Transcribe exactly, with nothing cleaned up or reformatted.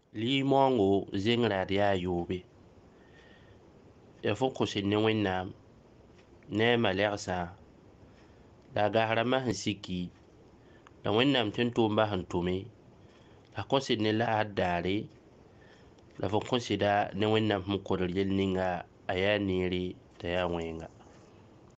limongo zengra ya yobe ya fo kusin ne wẽnnaam ne malɛgsa la gasra masẽn siki la wẽnnaam tɩ n tʋʋmba sẽn tʋme la kõsd ne la daare la fo kõsda ne wẽnnaam sẽn kodr yel ninga a yaa neere t'a yaa wẽnga.